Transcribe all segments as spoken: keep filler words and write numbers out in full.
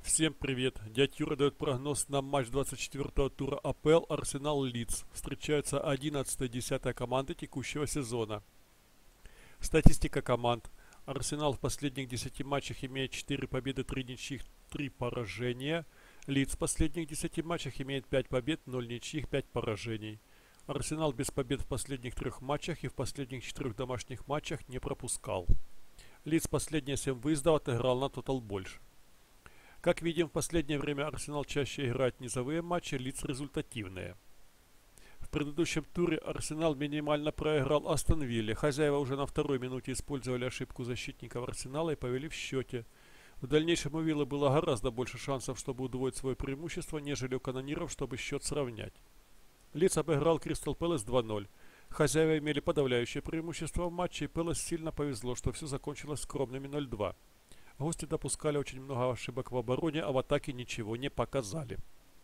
Всем привет! Дядь Юра дает прогноз на матч двадцать четвёртого тура А П Л Арсенал-Лидс. Встречаются одиннадцатая и десятая команды текущего сезона. Статистика команд. Арсенал в последних десяти матчах имеет четыре победы, три ничьих, три поражения. Лидс в последних десяти матчах имеет пять побед, ноль ничьих, пять поражений. Арсенал без побед в последних трех матчах и в последних четырех домашних матчах не пропускал. Лидс последние семь выездов отыграл на тотал больше. Как видим, в последнее время Арсенал чаще играет низовые матчи, Лидс результативные. В предыдущем туре Арсенал минимально проиграл Астон Вилле. Хозяева уже на второй минуте использовали ошибку защитников Арсенала и повели в счете. В дальнейшем у Виллы было гораздо больше шансов, чтобы удвоить свое преимущество, нежели у канониров, чтобы счет сравнять. Лидс обыграл Кристал Пэлас два ноль. Хозяева имели подавляющее преимущество в матче, и Пэлас сильно повезло, что все закончилось скромными ноль два. Гости допускали очень много ошибок в обороне, а в атаке ничего не показали.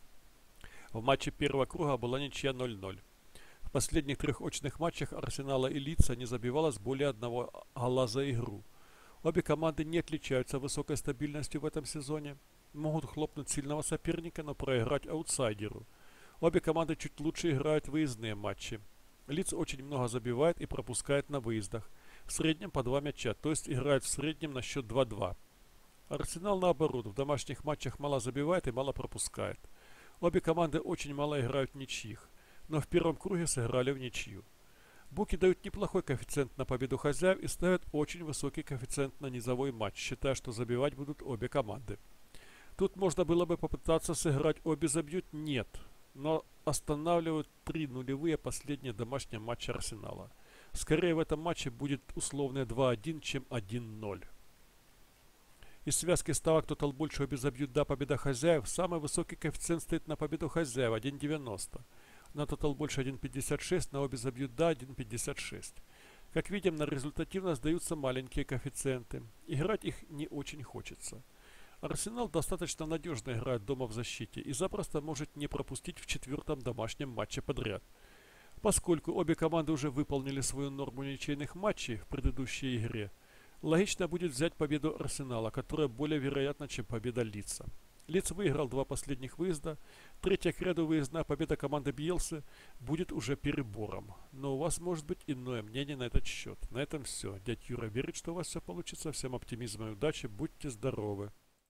В матче первого круга была ничья ноль ноль. В последних трех очных матчах Арсенала и Лидса не забивалось более одного гола за игру. Обе команды не отличаются высокой стабильностью в этом сезоне. Могут хлопнуть сильного соперника, но проиграть аутсайдеру. Обе команды чуть лучше играют выездные матчи. Лидс очень много забивает и пропускает на выездах. В среднем по два мяча, то есть играет в среднем на счет два два. Арсенал наоборот, в домашних матчах мало забивает и мало пропускает. Обе команды очень мало играют в ничьих, но в первом круге сыграли в ничью. Буки дают неплохой коэффициент на победу хозяев и ставят очень высокий коэффициент на низовой матч, считая, что забивать будут обе команды. Тут можно было бы попытаться сыграть обе забьют, нет, но останавливают три нулевые последние домашние матчи Арсенала. Скорее в этом матче будет условное два один, чем один ноль. Из связки ставок тотал больше обе забьют да победа хозяев. Самый высокий коэффициент стоит на победу хозяев один девяносто. На тотал больше один пятьдесят шесть, на обе забьют да один пятьдесят шесть. Как видим, на результативность даются маленькие коэффициенты. Играть их не очень хочется. Арсенал достаточно надежно играет дома в защите и запросто может не пропустить в четвертом домашнем матче подряд. Поскольку обе команды уже выполнили свою норму ничейных матчей в предыдущей игре, логично будет взять победу Арсенала, которая более вероятна, чем победа Лидса. Лидс выиграл два последних выезда, третья к ряду выездная победа команды Бьелсы будет уже перебором. Но у вас может быть иное мнение на этот счет. На этом все. Дядь Юра верит, что у вас все получится. Всем оптимизма и удачи. Будьте здоровы.